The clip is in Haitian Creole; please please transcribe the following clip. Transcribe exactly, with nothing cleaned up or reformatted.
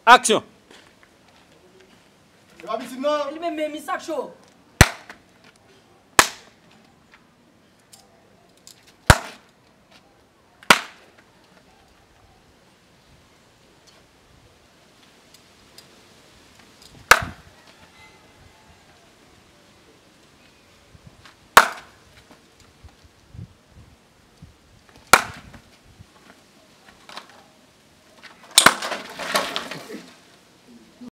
Action. Il va venir non. Il me met mi sac chaud.